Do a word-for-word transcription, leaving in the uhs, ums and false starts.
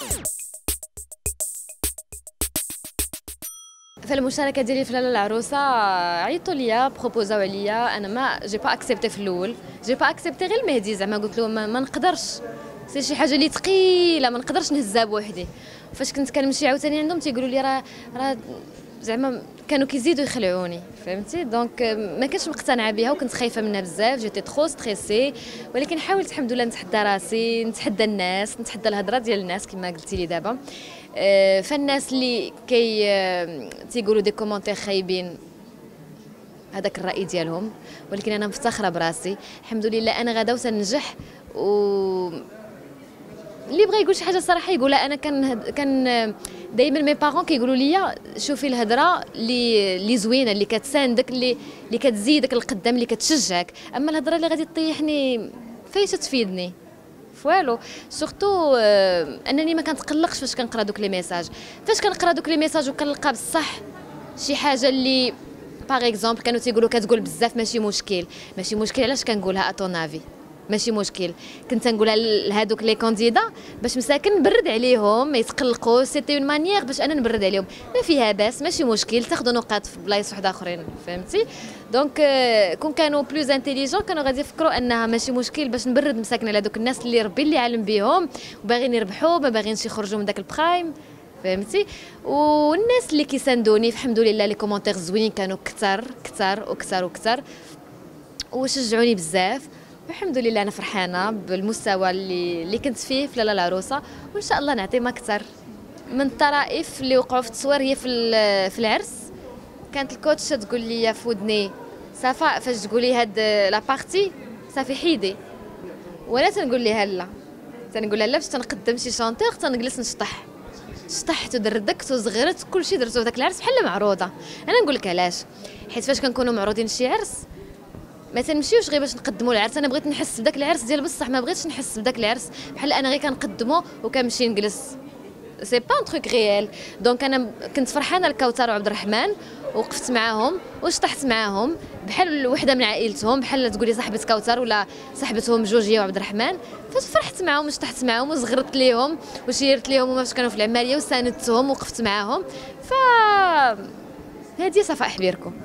في المشاركه ديالي في لاله العروسه عيطوا ليا بروبوزاو عليا، انا ما جي با اكسبتي في الاول، جي با اكسبتي غير المهدي، زعما قلت له ما, ما نقدرش، سي شي حاجه اللي ثقيله ما نقدرش نهزها بوحدي. فاش كنت كنمشي عاوتاني عندهم تيقولوا لي راه راه زعما كانوا كيزيدوا يخلعوني، فهمتي؟ دونك ما كنتش مقتنعه بها وكنت خايفه منها بزاف، جيتي ترو ستريسي، ولكن حاولت الحمد لله نتحدى راسي، نتحدى الناس، نتحدى الهضره ديال الناس كما قلتي لي دابا. فالناس اللي كي تيقولوا دي كومونتير خايبين هذاك الراي ديالهم، ولكن انا مفتخره براسي الحمد لله، انا غدا وسننجح. و اللي بغى يقول شي حاجه صراحه يقولها. انا كان كان دائما مي بارون كيقولوا لي شوفي الهضره اللي اللي زوينه، اللي كتساندك، اللي اللي كتزيدك للقدام، اللي كتشجعك، اما الهضره اللي غادي تطيحني فاش تفيدني فوالو. سورتو آه انني ما كنتقلقش فاش كنقرا دوك لي ميساج، فاش كنقرا دوك لي ميساج وكنلقى بصح شي حاجه اللي باغ اكزومبل كانوا تيقولوا كتقول بزاف ماشي مشكل، ماشي مشكل. علاش كنقولها اتونافي ماشي مشكل؟ كنت نقولها لهذوك لي كانديدا باش مساكن نبرد عليهم ما يتقلقوش، سيتي اون مانيير باش انا نبرد عليهم، ما فيها باس ماشي مشكل، تاخذوا نقاط في بلايص وحده اخرين، فهمتي؟ دونك كون كانوا بلوز انتيليجون كانوا غادي يفكروا انها ماشي مشكل باش نبرد مساكن على دوك الناس اللي ربي اللي عالم بهم وباغيين يربحوا، ما باغينش يخرجوا من داك البرايم، فهمتي؟ والناس اللي كيساندوني الحمد لله لي كومونتير زوينين كانوا كثر كثر وكثر وكثر وشجعوني بزاف، والحمد لله انا فرحانه بالمستوى اللي اللي كنت فيه في لاله العروسه، وان شاء الله نعطي ما اكثر. من الطرائف اللي وقعوا في التصوير هي في في العرس، كانت الكوتش تقول لي في ودني صافا فاش تقولي هاد لا بارتي صافي حيدي، وانا تنقول لها لا، تنقول لها لا باش تنقدم شي شونتور تنجلس نشطح، شطحت ودردكت وزغرت كلشي درتو في داك العرس بحال معروضه. انا نقول لك علاش، حيت فاش كنكونوا معروضين شي عرس ما تنمشيوش غير باش نقدموا العرس، انا بغيت نحس بداك العرس ديال بصح، ما بغيتش نحس بداك العرس بحال انا غير كنقدمو وكنمشي نجلس، سي با ان تروك ريال. دونك انا كنت فرحانه الكوثر وعبد الرحمن، وقفت معاهم وشطحت معاهم بحال وحده من عائلتهم، بحال تقولي صاحبه كوثر ولا صاحبتهم جوجيه وعبد الرحمن، ففرحت معاهم وشطحت معاهم وزغرت ليهم وشيرت ليهم وما فاش كانوا في العماريه وساندتهم وقفت معاهم. ف هذه صفاء حبيركم.